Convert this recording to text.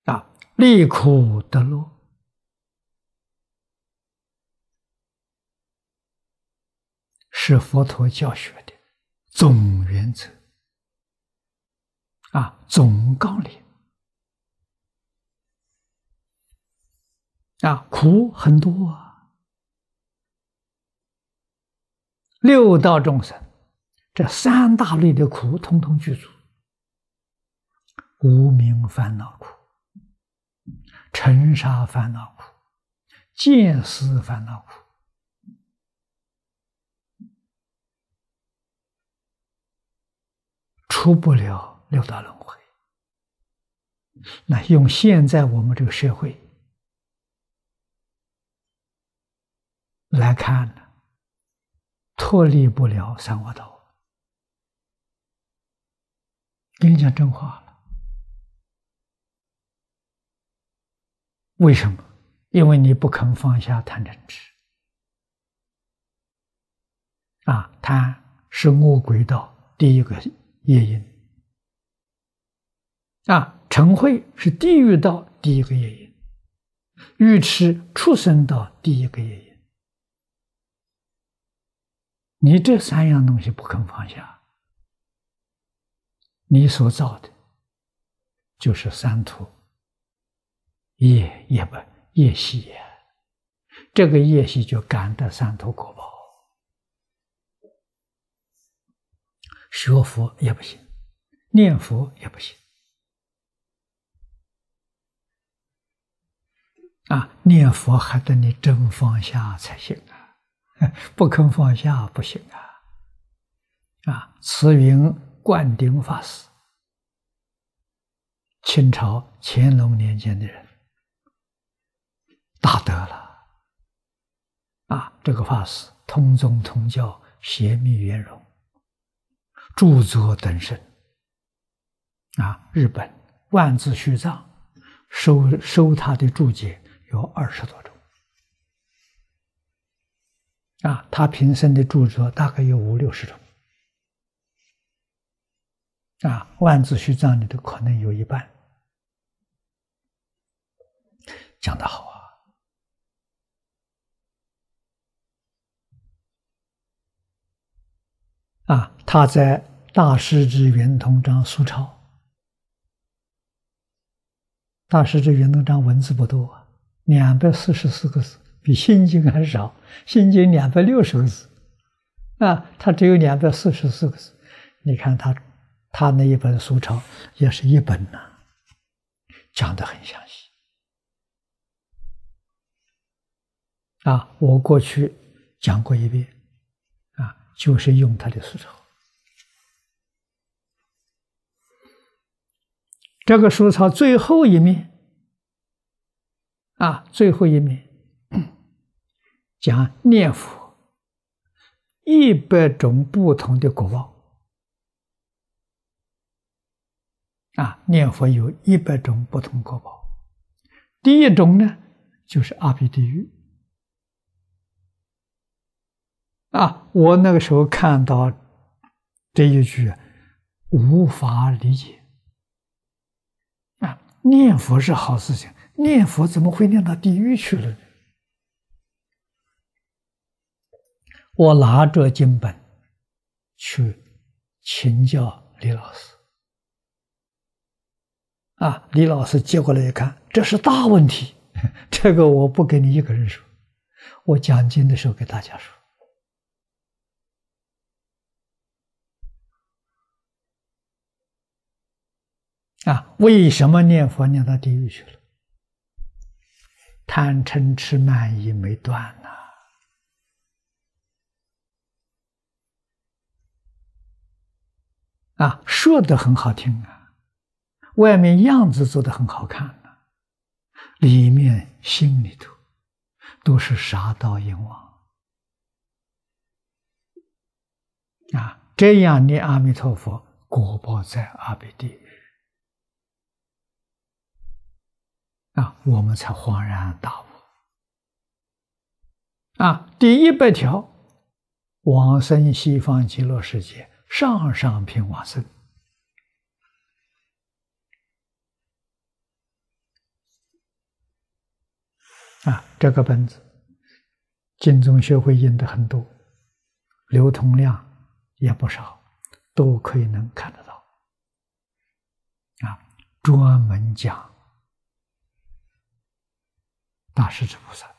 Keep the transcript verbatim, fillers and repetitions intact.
啊，离苦得乐。是佛陀教学的总原则啊，总纲领啊，苦很多啊，六道众生这三大类的苦统统具足：无明烦恼苦、尘沙烦恼苦、见思烦恼苦。出不了六道轮回。那用现在我们这个社会来看呢，脱离不了三恶道。跟你讲真话了，为什么？因为你不肯放下贪嗔痴啊，贪是恶鬼道第一个业因啊，嗔恚是地狱道第一个业因，愚痴畜生道第一个业因。你这三样东西不肯放下，你所造的就是三途业业不业习也，这个业习就感得三途果报。学佛也不行，念佛也不行啊！念佛还得你真放下才行啊，不肯放下不行啊！啊，慈云灌顶法师，清朝乾隆年间的人，大德了啊！这个法师通宗通教，协密圆融，著作等身啊！日本万字虚藏收收他的注解有二十多种啊！他平生的著作大概有五六十种啊！万字虚藏里的可能有一半。讲得好啊！啊，他在《大师之圆通章》苏钞，《大师之圆通章》文字不多，两百四十四个字，比《心经》还少，《心经》两百六十个字，啊，他只有两百四十四个字。你看他他那一本苏钞也是一本呐、啊，讲得很详细。啊，我过去讲过一遍，啊，就是用他的苏钞。这个书抄最后一面，啊，最后一面讲念佛一百种不同的果报，啊，念佛有一百种不同果报。第一种呢，就是阿鼻地狱。啊，我那个时候看到这一句，无法理解。啊，念佛是好事情，念佛怎么会念到地狱去了呢？我拿着经本去请教李老师。啊，李老师接过来一看，这是大问题，这个我不给你一个人说，我讲经的时候给大家说。啊，为什么念佛念到地狱去了？贪嗔痴慢疑没断呐、啊！啊，说的很好听啊，外面样子做的很好看啊，里面心里头都是杀盗淫妄啊！这样念阿弥陀佛，果报在阿鼻地狱。啊，我们才恍然大悟。啊，第一百条，往生西方极乐世界，上上品往生。 啊，这个本子净宗学会印的很多，流通量也不少，都可以能看得到。啊，专门讲大势至菩萨